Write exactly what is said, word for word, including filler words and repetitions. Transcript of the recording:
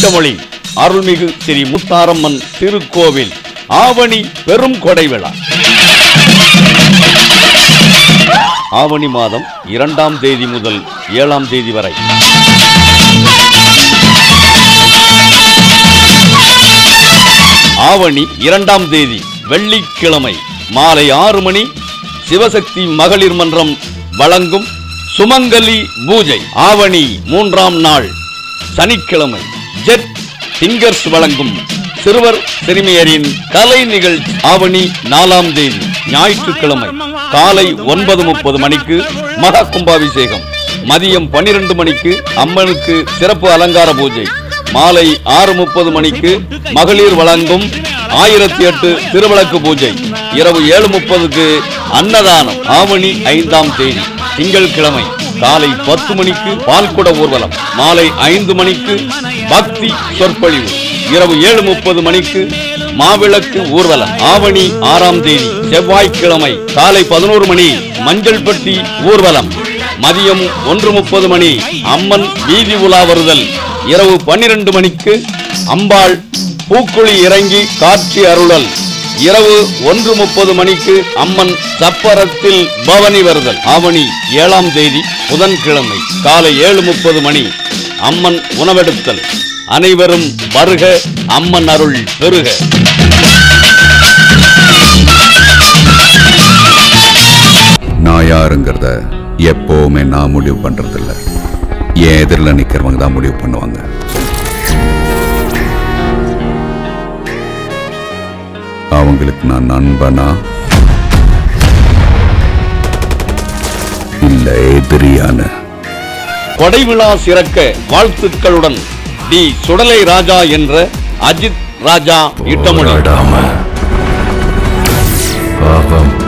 பழமொழி அருள்மிகு ஸ்ரீ முத்தாரம்மன் திருக்கோவில் ஆவணி பெரும் கொடை விழா ஆவணி மாதம் இரண்டாம் தேதி முதல் ஏழாம் தேதி வரை. ஆவணி இரண்டாம் தேதி வெள்ளிக்கிழமை மாலை ஆறு மணி சிவசக்தி மகளிர் மன்றம் வழங்கும் சுமங்கலி பூஜை. ஆவணி மூன்றாம் நாள் சனிக்கிழமை ஜெட் சிங்கர்ஸ் வழங்கும் சிறுவர் சிறுமியரின் கலை நிகழ்ச்சி. ஆவணி நாலாம் தேதி ஞாயிற்றுக்கிழமை காலை ஒன்பது முப்பது மணிக்கு மகா கும்பாபிஷேகம். மதியம் பன்னிரண்டு மணிக்கு அம்மனுக்கு சிறப்பு அலங்கார பூஜை. மாலை ஆறு முப்பது மணிக்கு மகளிர் வழங்கும் ஆயிரத்தி எட்டு திருவிளக்கு பூஜை. இரவு ஏழு முப்பதுக்கு அன்னதானம். ஆவணி ஐந்தாம் தேதி திங்கட்கிழமை காலை பத்து மணிக்கு பால்குட ஊர்வலம். மாலை ஐந்து மணிக்கு பக்தி சொற்பொழிவு. இரவு ஏழு முப்பது மணிக்கு மாவிளக்கு ஊர்வலம். ஆவணி ஆறாம் தேதி செவ்வாய்க்கிழமை காலை பதினோரு மணி மஞ்சள்பட்டி ஊர்வலம். மதியம் ஒன்று முப்பது மணி அம்மன் வீதி உலா வருதல். இரவு பன்னிரண்டு மணிக்கு அம்பாள் பூக்குழி இறங்கி காட்சி அருளல். இரவு ஒன்று முப்பது மணிக்கு அம்மன் சப்பரத்தில் பவனி வருதல். ஆவணி ஏழாம் தேதி புதன்கிழமை காலை ஏழு முப்பது மணி அம்மன் உணவெடுத்தல். அனைவரும் வருக, அம்மன் அருள் பெருக. நான் யாருங்கிறத எப்பவுமே நான் முடிவு பண்றதில்ல, என் எதிரில் நிக்கிறவங்க தான் முடிவு பண்ணுவாங்க. அவங்களுக்கு நான் நண்பனா இல்ல எதிரியான. கொடை விழா சிறக்க வாழ்த்துக்களுடன் டி சுடலை ராஜா என்ற அஜித் ராஜா இட்டமொழி. பாவம்